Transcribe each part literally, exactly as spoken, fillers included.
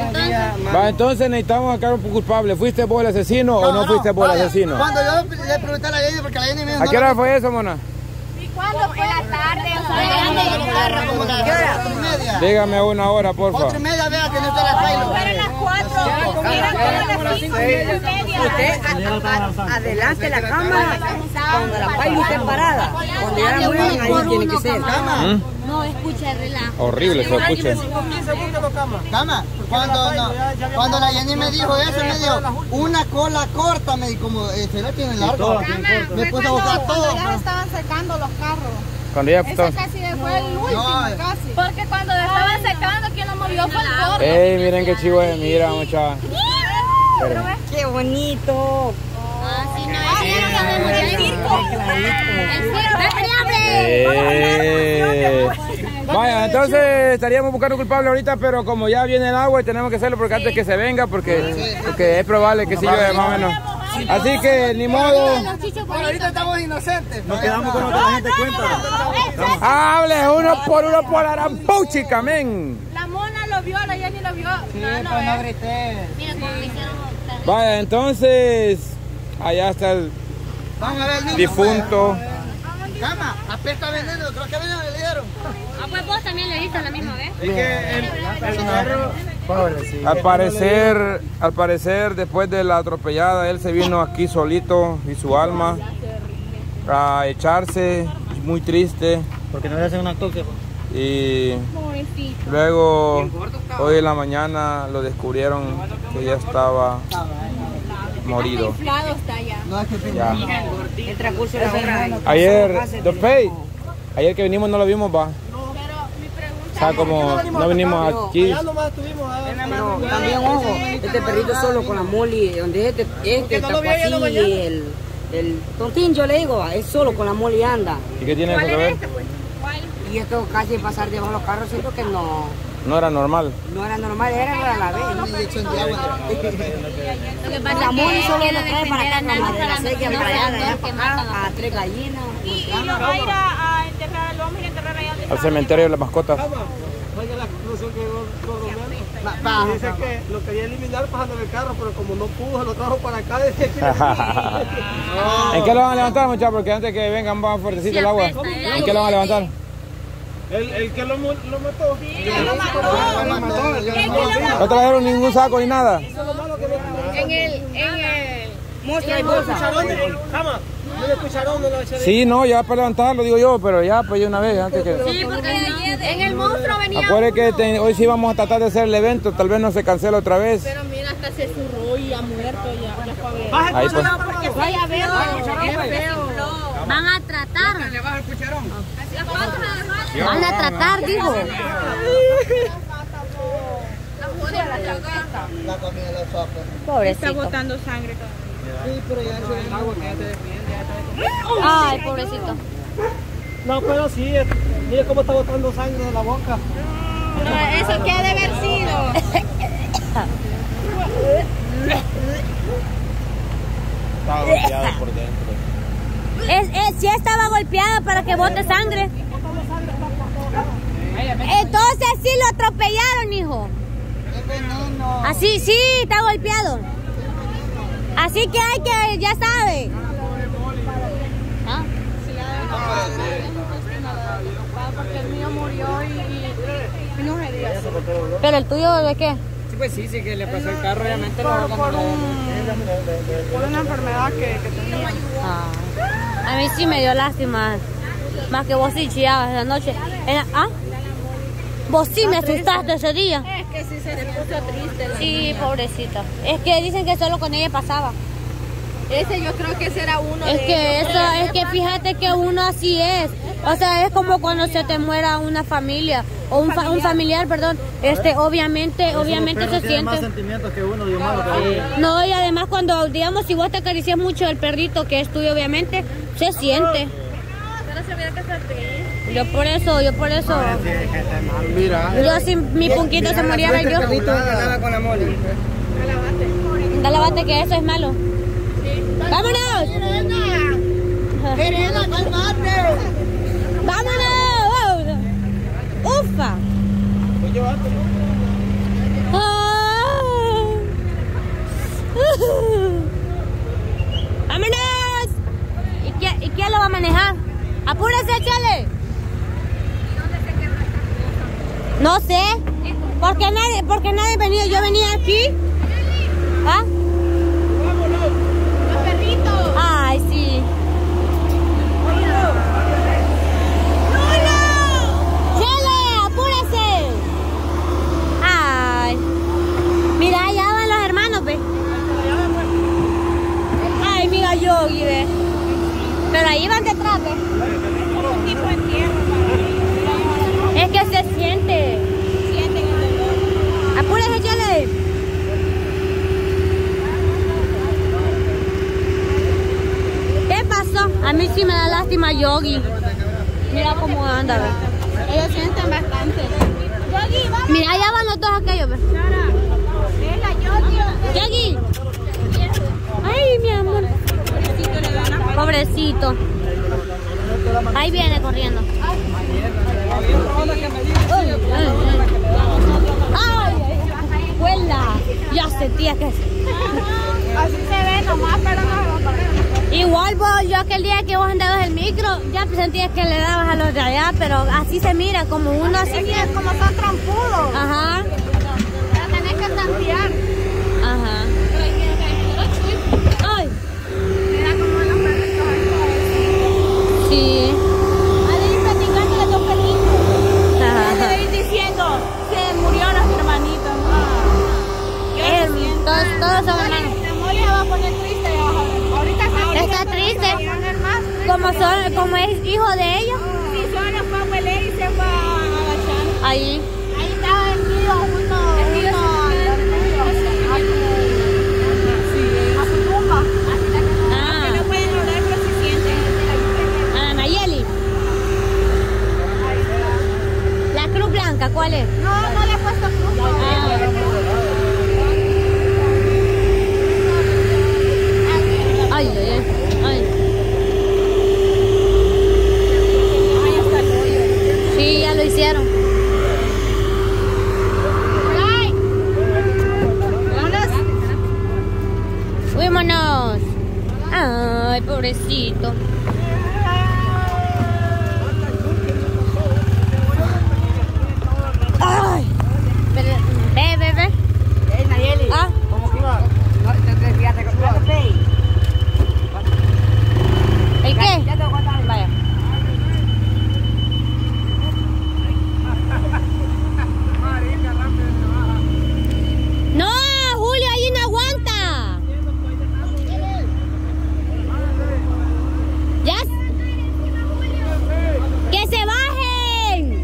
Va, entonces necesitamos sacar un culpable. ¿Fuiste vos el asesino o no fuiste vos el asesino? Cuando yo le pregunté a la Jenny, porque la Jenny me dijo... ¿A qué hora fue eso, mona? ¿Cuándo fue? En la tarde, o sea, ¿qué hora? Cuatro y media. Dígame una hora, por favor. Cuatro y media, vea que no está la Pailo. fueron las cuatro, eran las cinco y media. Usted adelante la cámara cuando la Pailo esté parada. Cuando ya la mueven, ahí tiene que ser. ¿Mm? No, escucha el relajo. Horrible, se escucha. Cama, cuando, no, cuando la Jenny me dijo eso, me dijo, una cola corta, me dijo, como, este no tiene largo. Me puse a buscar todo. Ya estaban secando los carros. Cuando ya Ese casi fue el último, No, casi. Porque cuando estaban secando, quien lo movió fue el gordo. Ey, miren qué chivo es, mira, muchacha. ¡Qué bonito! Ah, sí, no, es el circo. El circo. Eh. Vaya, entonces estaríamos buscando culpable ahorita, pero como ya viene el agua y tenemos que hacerlo porque antes que se venga, porque, porque es probable que sí llueve más o menos. Así que ni modo. Bueno, ahorita estamos inocentes. Nos quedamos con lo que la gente cuenta. Hable uno por uno por Arampuchica, men. La mona lo vio, la Jenny lo vio. Sí, No, no, pero no eh. grité. Mira cómo me hicieron. Vaya, entonces allá está el Vamos a ver el niño. difunto. Cama, apesta veneno, creo que veneno le dieron. Ah, pues vos también le diste la misma vez. Es que el, el carro... Pobrecito. Al parecer, al parecer, después de la atropellada, él se vino aquí solito y su alma a echarse, muy triste. Porque no le hacen una autopsia. Y luego, hoy en la mañana, lo descubrieron que ya estaba morido. Inflado está ya. No, es que Ya. El transcurso de la hora. Ayer, The Pay, ayer que vinimos no lo vimos, va. Pero mi pregunta O sea, como no vinimos aquí. Ya nomás estuvimos... Pero también, ojo, este perrito solo con la Molly, donde este, este no está lo vi ayer en la así, mañana. el, el tontín, yo le digo, es solo con la Molly anda. ¿Y qué tiene eso que ver? Y esto casi pasar debajo de los carros, siento que no, No era normal. no era normal, era a la vez. una inyección de agua. Lo que pasa La es Molly que solo quiere lo trae para acá, defender como de la a sequía no para allá, de allá que para matan acá, a a tres gallinas. y, y los va a ir a, a enterrar al hombre y enterrar allá donde Al estaba. cementerio de las mascotas. Oiga la conclusión que llegó Romero. Va, va. Dice que lo quería eliminar pasando el carro, pero como no pudo, lo trajo para acá. Dice que... ¿En qué lo van a levantar, muchachos? Porque antes que vengan va fuertecito el agua. ¿En qué lo van a levantar? El, el que lo, mu- lo mató. Sí, él lo mató. ¿No trajeron ningún saco ni nada? En el, en el... Muestra y bolsa. Cama, no le escucharon, no lo eché de... Sí, no, ya para levantarlo, digo yo, pero ya pues de una vez antes que... Sí, porque en el monstruo venía. Acuérdense que te- hoy sí vamos a tratar de hacer el evento, tal vez no se cancele otra vez. Pero mira, hasta se zurró y ha muerto ya. Ya fue a ver. Ahí pues. Porque vaya a ver, es feo. Van a tratar. ¿Le baja el cucharón? Van a tratar, dijo. La comida de los sopos. Está Pobrecito. botando sangre todavía. Sí, pero ya eso es agua que ya te defiende, ya está. Ay, pobrecito. No, pero sí, es- mire cómo está botando sangre de la boca. No, eso que ha de haber sido. Estaba golpeado por dentro. Es, es, sí estaba golpeada para que bote sangre. Entonces sí lo atropellaron, hijo. Es veneno. Así, sí, está golpeado. Así que hay que, ya sabe. ¿Ah? Porque el mío murió y, y, y no se diga. ¿Pero el tuyo de qué? Sí, pues sí, sí que le pasó el carro, obviamente. Por, Lo por, un, por una enfermedad que, que tenía. Ah, a mí sí me dio lástima. Más que vos sí chillabas esa noche. En la- ¿Ah? Vos sí me asustaste ese día. Es que sí se le puso triste. la Sí, niña. pobrecita. Es que dicen que solo con ella pasaba. Ese yo creo que ese era uno Es de que ellos. eso, es que fíjate que uno así es. O sea, es como cuando se te muera una familia o un, fa- un familiar, perdón. Este, obviamente, obviamente se Tiene más siente. sentimientos que uno de humano. todavía. No, y además cuando, digamos, si vos te acaricias mucho el perrito que es tuyo, obviamente, se siente. Pero se veía que está triste. Yo por eso, yo por eso. Mira. Yo si mi punquito se muriera yo. con la Molly. Dale bate que eso es malo. ¡Vámonos! Serena, cálmate. ¡Vámonos! ¡Ufa! ¡Ay! sé. Porque nadie, porque nadie venía. Yo venía aquí. ¿Ah? Los perritos. Ay, sí. ¡Chele! ¡Apúrese! Ay. Mira, allá van los hermanos, ve. Ay, mira Yogi, ve. Pero ahí van detrás, ve. Es que se siente. Sienten el dolor. Apúrese, Chele. ¿Qué pasó? A mí sí me da lástima Yogi. Mira cómo anda, ve. Ellos sienten bastante. Yogi, vamos. Mira, allá van los dos aquellos, ve. Es la Yogi. Yogi. Ay, mi amor. Pobrecito. Ahí viene corriendo. Ay, ay, ay. Huela. Ya sentía que... Así se ve nomás, pero no. Igual vos, yo aquel día que vos andabas el micro, ya sentías que le dabas a los de allá, pero así se mira, como uno así. Es como son trompudos. Ajá. La tenés que tantear. Ajá. Ay. Mira como los perritos. Sí. Ahí platicando de los perritos. Ajá. Le ir diciendo, se murió los hermanitos. Eh, todos, todos son hermanos. La Moli se va a poner triste. Ahorita se Está triste. va a poner más. Como, son, como es hijo de ellos. Sí, solo fue a hueler y se fue a agachar. Ahí. Ahí estaba vendido uno, uno a su tumba. Ah. Que no pueden oler, pero se sienten. Ah, Nayeli. La cruz blanca, ¿cuál es? No, no le he puesto cruz. Ah. Ay, ay, ay. Ay. Ahí está el rollo. Sí, ya lo hicieron. ¡Ay! Fuímonos. Ay, pobrecito. Ay. Pero, ve, ve, ve. Hey, Nayeli. Ah. ¿Cómo que iba? No, te, te, fíjate, fíjate. ¿El qué? Ya te voy a contar. Vaya. No, Julio, ahí no aguanta. Ya. Que se bajen.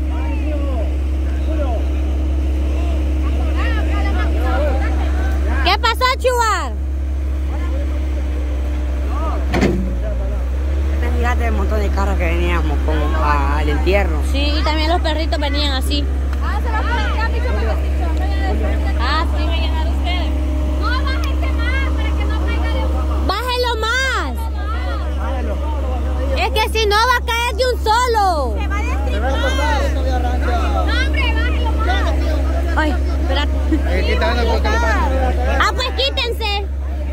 ¿Qué pasó, Chuar? Fíjate el montón de carros que veníamos como al entierro. Sí, y también los perritos venían así. Ah, se va a poner ya, mi chupa. Ah, sí. Va a llenar ustedes. No, bájense más para que no caiga de uno. Bájelo más. Es que si no va a caer de un solo. Se va a destripar. No, hombre, bájenlo más. Ay, espérate. porque Ah, pues quítense.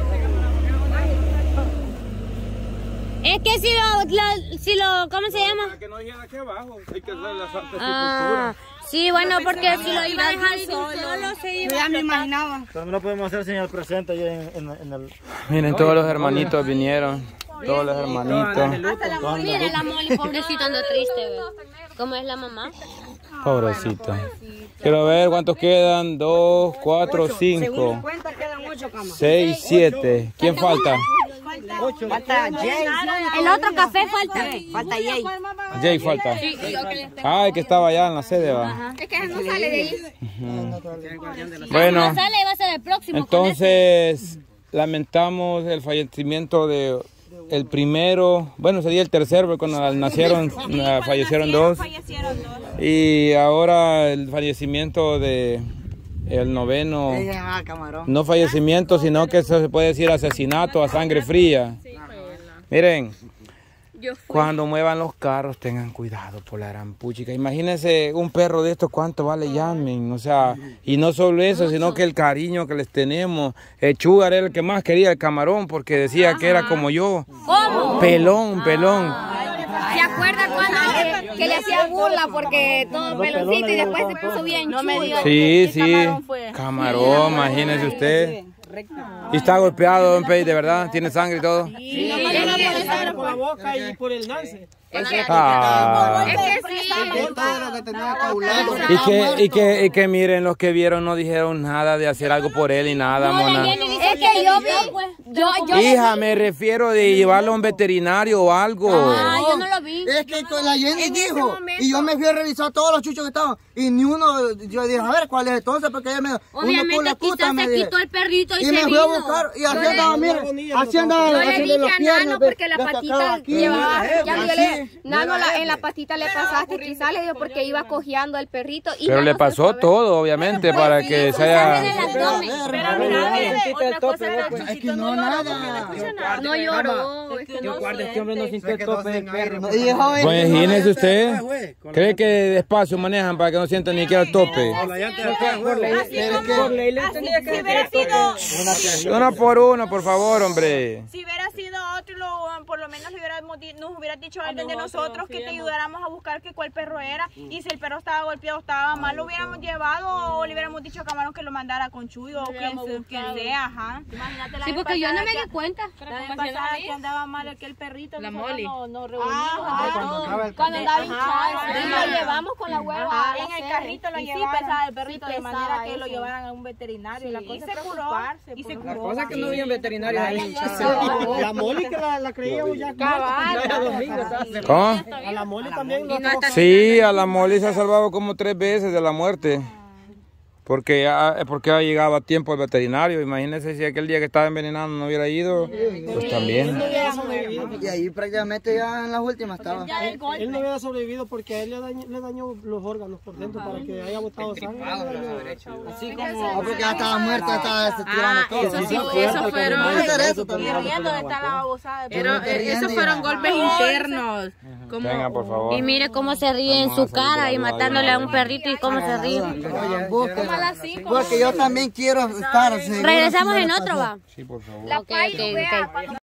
Es que si lo, lo- si lo, ¿cómo se llama? Que no dijera aquí abajo, hay que hacer la santa Ah, sí, bueno, porque si lo iba a dejar de un solo, se Yo iba ya a me explotar. imaginaba. También lo podemos hacer señal presente ahí en, en, en el... Miren, todos los hermanitos vinieron. Todos los hermanitos. Mira la Moli, pobrecita, anda triste, ve. ¿Cómo es la mamá? Pobrecito. Quiero ver cuántos quedan. Dos, cuatro, Según cinco, mi cuenta quedan ocho camas. seis, siete. ¿Quién falta? Falta Jay. El otro café falta. Falta Jay. Jay falta. Ay, que estaba allá en la sede, va. Es que no sale de ahí. Bueno, No sale, va a ser el próximo. entonces lamentamos el fallecimiento de el primero, bueno, sería el tercero, porque cuando nacieron eh, fallecieron dos. Fallecieron dos. Y ahora el fallecimiento de el noveno, Ah, camarón. no fallecimiento, sino que eso se puede decir asesinato a sangre fría. Miren, cuando muevan los carros tengan cuidado por la gran puchica. Imagínense un perro de estos, cuánto vale, llamen. O sea, y no solo eso, sino que el cariño que les tenemos. El Chugar era el que más quería el camarón porque decía que era como yo. ¿Cómo? Pelón, pelón. ¿Se acuerda cuando que le hacía burla porque todo peloncito y después se puso bien chulo. Sí, sí. Camarón, imagínese usted. Y está golpeado, don Pei, de verdad, tiene sangre y todo. Sí, por la boca y por el lance. Es que, Ah. es que sí. Y que, y que, y que miren, los que vieron no dijeron nada de hacer algo por él y nada, mona. Es que yo vi, yo, yo Hija, me refiero de llevarlo a un veterinario o algo. Ah, yo no lo vi. Es que con la Jenny dijo, y yo me fui a revisar todos los chuchos que estaban, y ni uno, yo dije, a ver, ¿cuál es entonces? Porque ella me dijo, uno Obviamente con la quizás puta, me se dije. quitó el perrito y, Y se me fui vino. a buscar, y así andaba, miren, así andaba Yo le haciendo dije las a piernas. Nano ve, porque la le sacaba patita aquí, llevaba, mira, ya así. yo le, Nano, la, en la patita le pasaste quizás le dijo porque iba cojeando el perrito. Y Pero Nano le se pasó fue a ver. todo, obviamente, para que se haya... Pero mira, Otra cosa era Es que Chuchito no, no nada. No lloró, es que no sé. Este hombre no sintió el tope de perro. Y dijo, Pues imagínese usted, ¿cree que despacio manejan para que no sientan ni siquiera el tope? Por ley le tenía que Si hubiera sido, Uno por uno, por favor, hombre. si hubiera sido otro, lo- por lo menos le hubiéramos di- nos hubiera dicho alguien de nosotros que te ayudáramos a buscar que cuál perro era. Y si el perro estaba golpeado, estaba mal, lo hubiéramos llevado o le hubiéramos dicho a Camarón que lo mandara con Chuyo o quien, se- quien sea, ajá. Imagínate la Sí, vez porque yo no pasada me que- di cuenta. La vez pasada que andaba mal aquel perrito, La nosotros Molly. nos, nos reunimos. Ah, entre cuando todos. andaba el Cuando andaba Ajá, hinchado, y ajá. lo llevamos con la hueva. Ajá, a la en el sede. carrito lo Y sí llevaban, pesaba el perrito, sí de manera pesaba que lo eso. llevaran a un veterinario. Sí. la cosa Y se se curó, preocuparse, y se por curó. La cosa es que no había un veterinario ahí. Sí. La Molly que la, la creíamos ya. Cabal. Ya domingo, ¿sabes? ¿Cómo? A la Molly también no Sí, a la Molly se ha salvado como tres veces de la muerte. Porque ya, porque ya llegaba a tiempo el veterinario. Imagínense si aquel día que estaba envenenado no hubiera ido, pues también. Y ahí prácticamente ya en las últimas estaba. Él, él no hubiera sobrevivido porque a él le dañó, le dañó los órganos por dentro para que haya botado sangre. Así como, porque ya estaba muerto, ya estaba se tirando todo. eso sí, eso fueron. Puede ser eso Y también. riendo de estar la babosada de Pero perro. eh, esos fueron golpes internos. Como, Venga, por favor. Y mire cómo se ríe en su cara y matándole a un perrito y cómo se ríe. Oye, busquen. Porque yo también quiero estar. seguro Regresamos si no en le otro, pasó. va. Sí, por favor. La Ok, Pailu, ok, vea, ok.